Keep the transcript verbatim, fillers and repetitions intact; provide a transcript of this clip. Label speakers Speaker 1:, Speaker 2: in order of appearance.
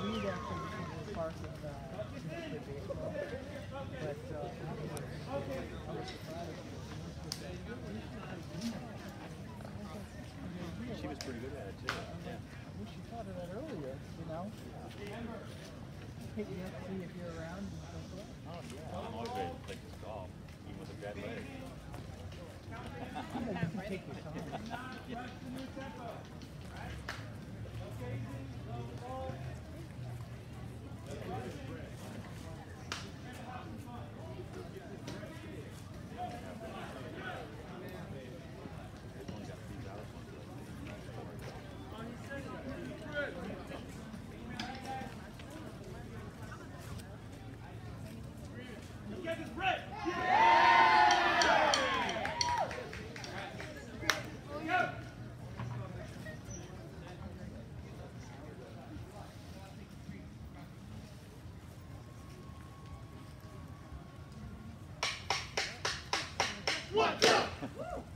Speaker 1: we'd actually become a part of uh, the baseball, but uh, I was, I was surprised.
Speaker 2: She was pretty good at it too. Yeah.
Speaker 1: I wish you thought of that earlier, you know? Hit you up, see if you're around and so forth.
Speaker 2: Oh yeah, I'm motivated to play this golf, even with a bad leg.
Speaker 1: Yeah, you can take your time.
Speaker 2: Yeah.
Speaker 3: Get this red! One, go!